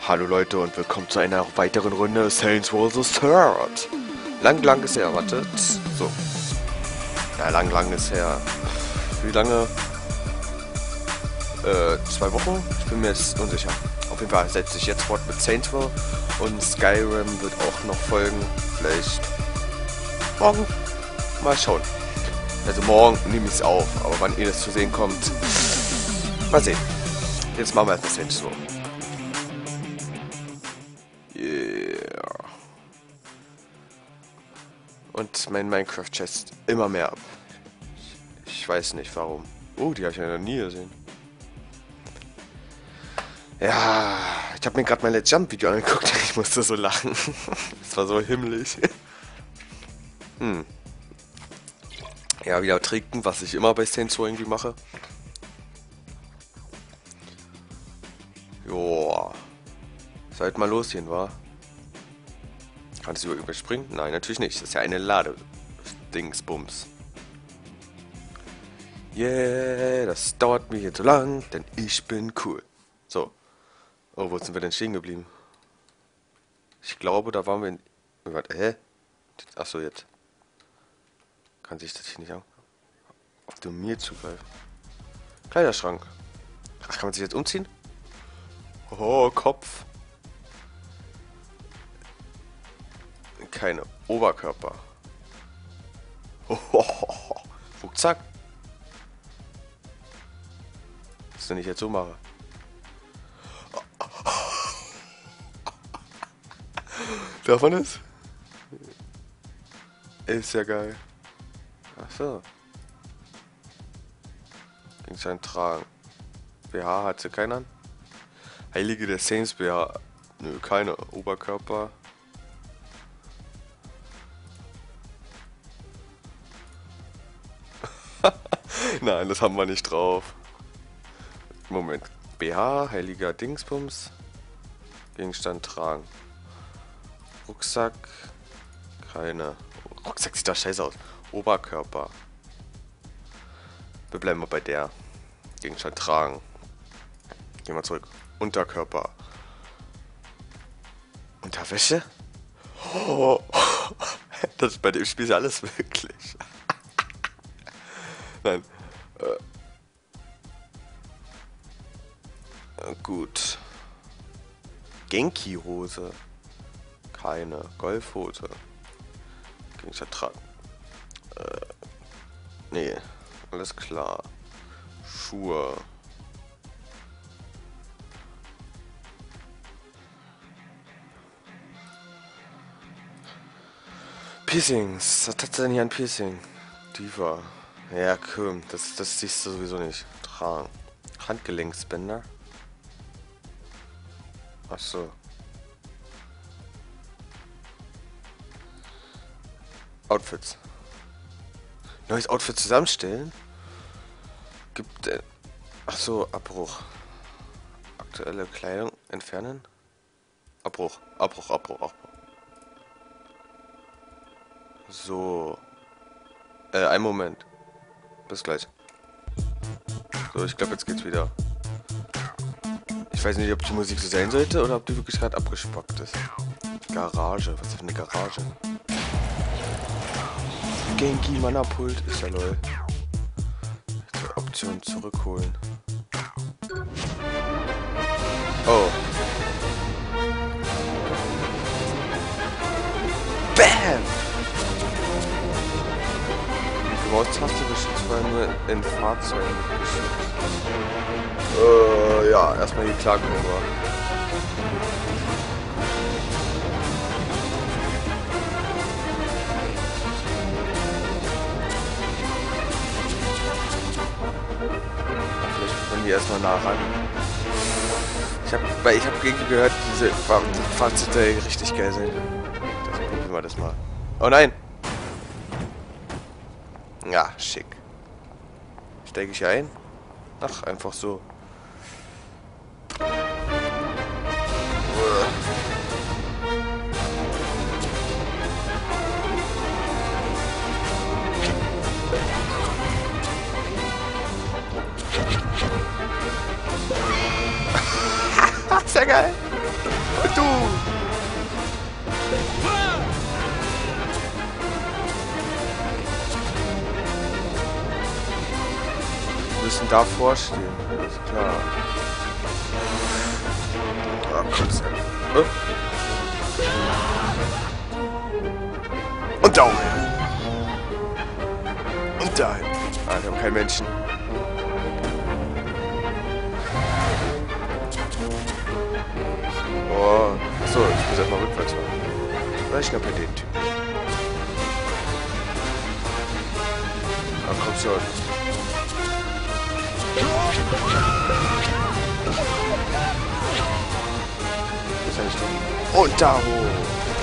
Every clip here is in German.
Hallo Leute und willkommen zu einer weiteren Runde Saints Row the Third. Lang ist her, wartet. So. Ja, lang ist her. Wie lange? 2 Wochen? Ich bin mir jetzt unsicher. Auf jeden Fall setze ich jetzt fort mit Saints Row und Skyrim wird auch noch folgen. Vielleicht morgen. Mal schauen. Also morgen nehme ich es auf, aber wann ihr das zu sehen kommt, mal sehen. Jetzt machen wir erstmal Saints Row. Yeah. Und mein Minecraft-Chest immer mehr ab. Ich weiß nicht warum. Oh, die habe ich ja noch nie gesehen. Ja, ich habe mir gerade mein Let's Jump-Video angeguckt. Ich musste so lachen. Es war so himmlisch. Ja, wieder trinken, was ich immer bei Saints Row irgendwie mache. Joa. Sollte mal losgehen, wa? Kann es über überspringen? Nein, natürlich nicht. Das ist ja eine Lade-Dingsbums. Yeah, das dauert mir hier zu lang, denn ich bin cool. So. Oh, wo sind wir denn stehen geblieben? Ich glaube, da waren wir in... Warte, hä? Achso, jetzt. Kann sich das hier nicht an... Auf du mir zugreifen. Kleiderschrank. Ach, kann man sich jetzt umziehen? Oh, Kopf. Keine Oberkörper. Oh, Rucksack. Was denn ich jetzt so mache? Darf man es? Ist ja geil. Ach so. Gegenstand tragen. BH hat sie keiner an? Heilige der Saints BH. Nö, keine. Oberkörper. Nein, das haben wir nicht drauf. Moment. BH, heiliger Dingsbums. Gegenstand tragen. Rucksack. Keine. Rucksack sieht doch scheiße aus. Oberkörper. Wir bleiben mal bei der. Gegenstand tragen. Gehen wir zurück. Unterkörper. Unterwäsche? Oh. Das ist bei dem Spiel ja alles möglich. Nein. Gut. Genki-Hose. Keine. Golfhose. Gegenstand tragen. Nee. Alles klar. Schuhe. Piercings. Was hat denn hier ein Piercing? Diva. Ja, komm. Das siehst du sowieso nicht. Tragen. Handgelenksbänder. Ach so. Outfits. Neues Outfit zusammenstellen? Gibt ach so, Abbruch. Aktuelle Kleidung entfernen? Abbruch. So. Einen Moment. Bis gleich. So, ich glaube, jetzt geht's wieder. Ich weiß nicht, ob die Musik so sein sollte oder ob die wirklich gerade abgespackt ist. Garage. Was ist denn eine Garage? Genki Mana-Pult ist ja lol. Option zurückholen. Oh. Bam! Die Maustaste beschützt vor allem nur in Fahrzeugen. Ja, erstmal hier klarkommen wir. Die erstmal nah ran. Ich hab irgendwie gehört, diese Fahrzeuge richtig geil sind. Das probieren wir das mal. Oh nein! Ja, schick. Steige ich ein? Ach, einfach so. Sehr geil. Du! Wir müssen da vorstehen, ist klar. Ah, kommt's ja. Und da. Und da. Ah, wir haben keinen Menschen. Oh, achso, ich muss erstmal rückwärts fahren. Vielleicht schnapp ich den Typen. Ah, komm schon. Ist ja nicht drin. Und da hoch.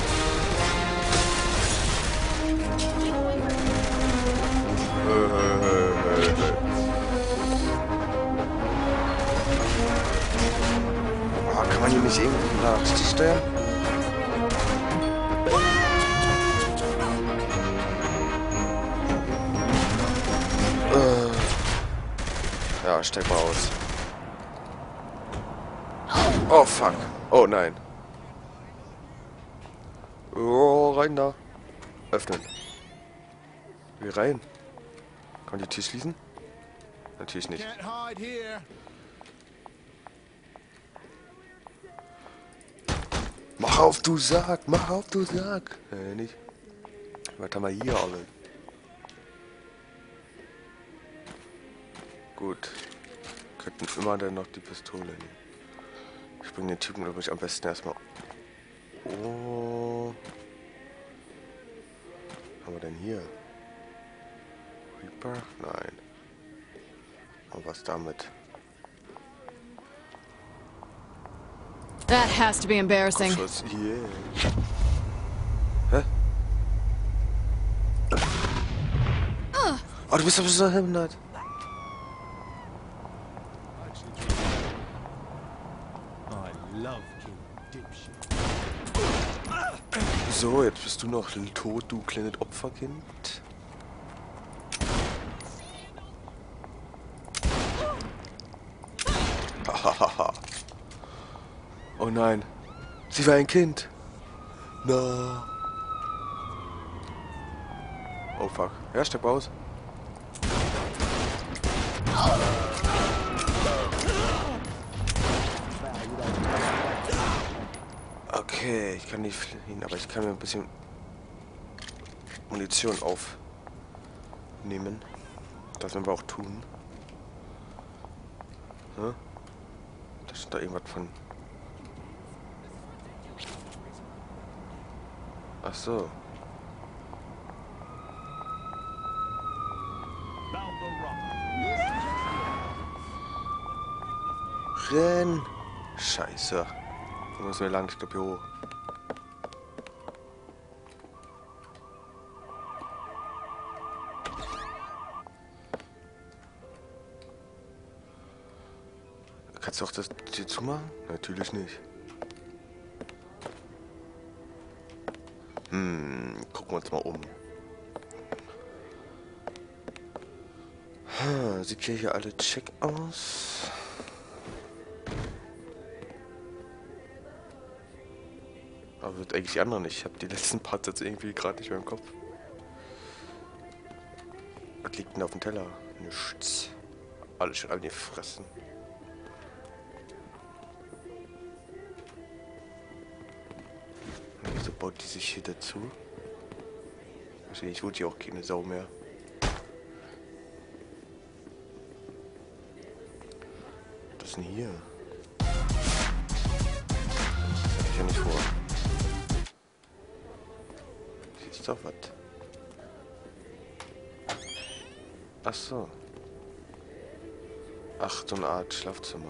Oh, kann man hier nicht irgendwie nach steuern? Ja, steig mal aus. Oh, fuck. Oh, nein. Oh, rein da. Öffnen. Wie rein? Kann die Tür schließen? Natürlich nicht. Mach auf, du Sack! Mach auf, du Sack! Nicht. Was haben wir hier alle? Gut. Könnten immer dann noch die Pistole nehmen. Ich bringe den Typen, glaube ich, am besten erstmal. Oh. Was haben wir denn hier? Reaper? Nein. Und was damit? That has to be embarrassing. Kopfschuss. Yeah. Hä? Oh, du bist aber so behindert. So, jetzt bist du noch tot, du kleines Opferkind. Hahaha. Oh nein. Sie war ein Kind. No. Oh fuck. Ja, steig mal aus. Okay, ich kann nicht fliehen, aber ich kann mir ein bisschen Munition aufnehmen. Das werden wir auch tun. Hm? Da steht da irgendwas von. Ach so. Renn! Scheiße. Wo müssen wir lang? Ich glaube hier hoch. Kannst du auch das hier zumachen? Natürlich nicht. Gucken wir uns mal um. Sieht hier alle check aus. Aber wird eigentlich die anderen nicht. Ich habe die letzten Parts jetzt irgendwie gerade nicht mehr im Kopf. Was liegt denn auf dem Teller? Nichts. Alles schon angefressen. Wieso baut die sich hier dazu? Ich wohnt hier auch keine Sau mehr. Was ist denn hier? Das hätte ich ja nicht vor. Hier ist doch was. Ach so. Ach, so eine Art Schlafzimmer.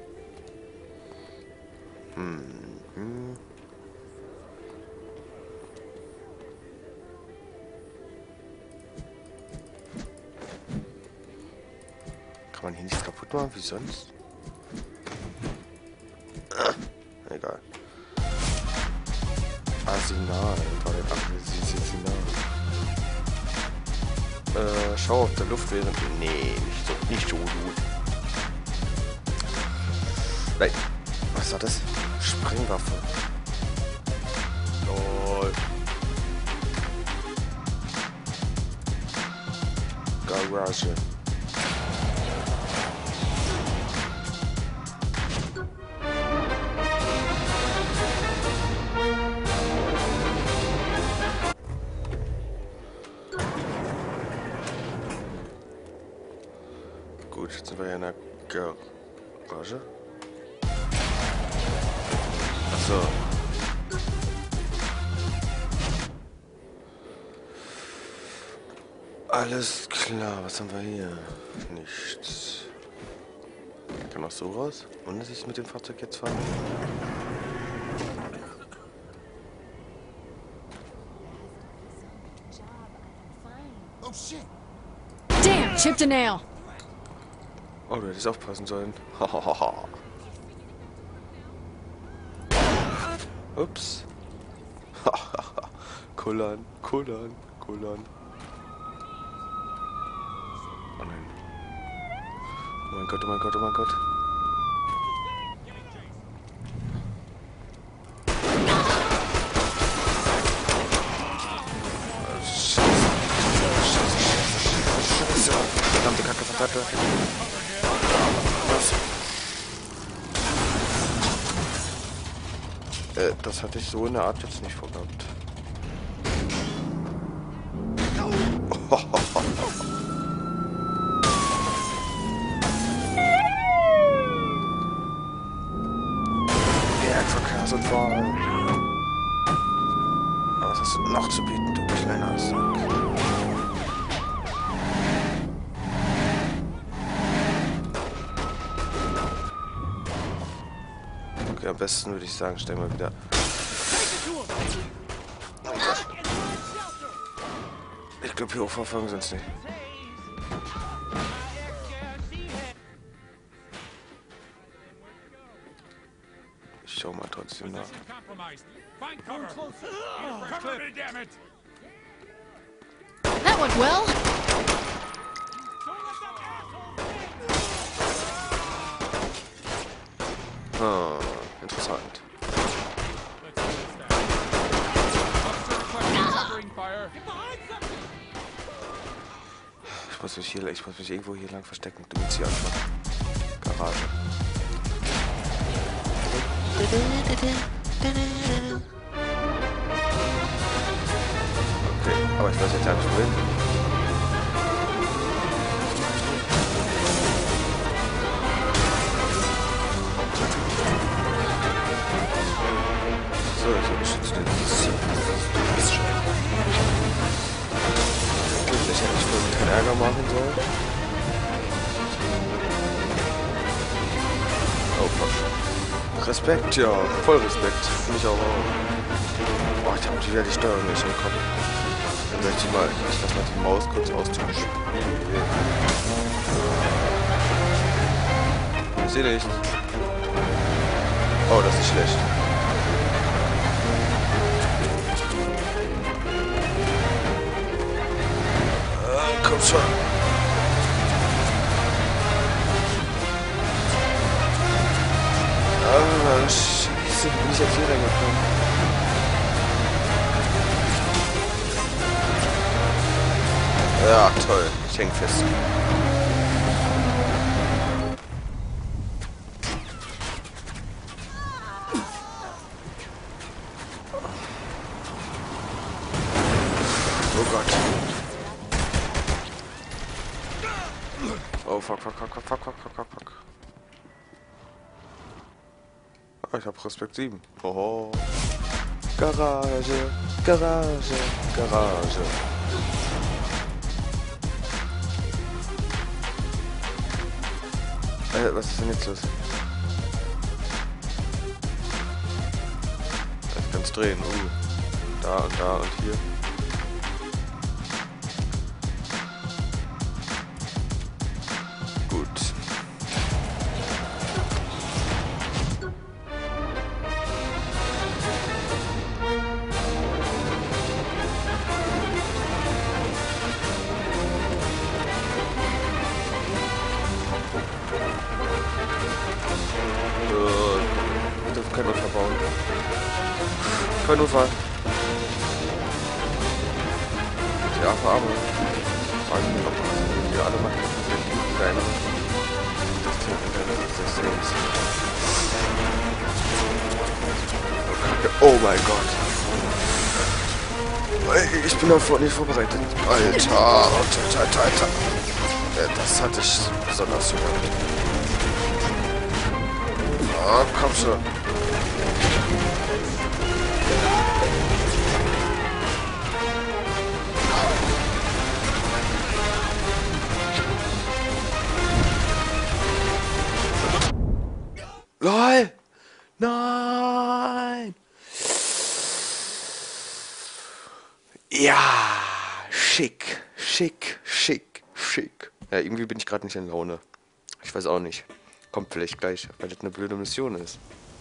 Kann man hier nichts kaputt machen, wie sonst? Egal. Arsenal. Schau auf der Luft während... Nee, nicht so gut. Nein. Was war das? Sprengwaffe. Lol. Garage. Gut, jetzt sind wir ja in der Garage. Achso. Alles klar, was haben wir hier? Nichts. Kann noch so raus? Und dass ich mit dem Fahrzeug jetzt fahre? Damn, chipped a nail. Oh, du hättest aufpassen sollen. Hahaha. Ups. Kullern, kullern, kullern. Oh nein. Oh mein Gott, oh mein Gott, oh mein Gott. Scheiße. Verdammte Kacke, verdammte. Das hatte ich so in der Art jetzt nicht vorgehabt. Verkehrsunfall. Aber was hast du noch zu bieten, du kleiner Sack? Okay, am besten würde ich sagen, stell mal wieder. Ich glaube, hier hochverfolgen sind es nicht. Ich schau mal trotzdem nach. That went well. Ah, interessant. Ich muss mich irgendwo hier lang verstecken, damit sie anfangen. Garage. Okay, aber ich weiß jetzt ja nicht wohin. So, ich beschütze den Ziel. Ich hätte nicht wohl keinen Ärger machen sollen. Oh fuck. Respekt, ja, voll Respekt. Mich auch. Boah, ich hab wieder die Steuerung nicht im Kopf. Dann möchte ich lass mal die Maus kurz austauschen. Ich sehe nicht. Oh, das ist schlecht. Komm schon. Ah, scheiße, wie bin ich jetzt hier reingekommen? Ja, toll. Ich häng fest. Oh Gott. Oh, fuck. Ah, ich hab Respekt 7. Oh. Garage. Was ist denn jetzt los? Ich kann's drehen. Da und hier. Gut. Wir dürfen keinen verbauen. Kein Notfall. Die Arme. Fragen wir noch was. Wir alle machen kleine. Oh mein Gott. Ich bin davor nicht vorbereitet. Alter. Das hatte ich besonders super. Oh, komm schon. LOL! Nein! Ja! Schick! Ja, irgendwie bin ich gerade nicht in Laune. Ich weiß auch nicht. Kommt vielleicht gleich, weil das eine blöde Mission ist.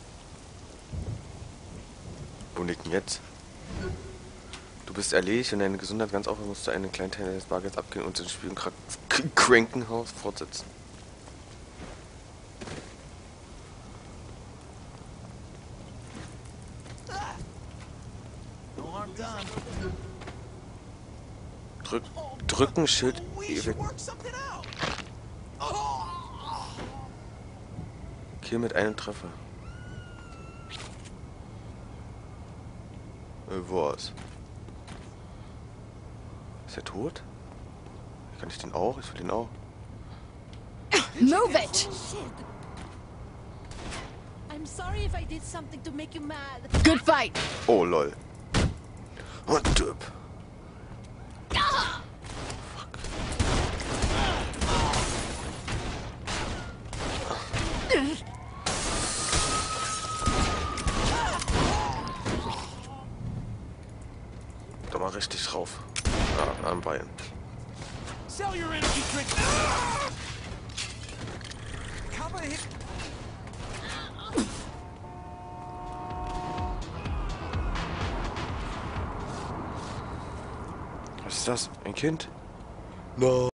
Wo liegt denn jetzt? Du bist erledigt und deine Gesundheit ganz aufhören, musst du einen kleinen Teil des Bargelds abgeben und den Spiel im Krankenhaus fortsetzen. Drücken, Schild, ewig. Kill mit einem Treffer. Wo ist? Ist er tot? Kann ich den auch? Ich will den auch. Move it! I'm sorry if I did something to make you mad. Good fight! Oh lol. Und Typ. Da mal richtig drauf. Ah, am Bein. Sell your energy drink. Cover hit. Was ist das? Ein Kind? No.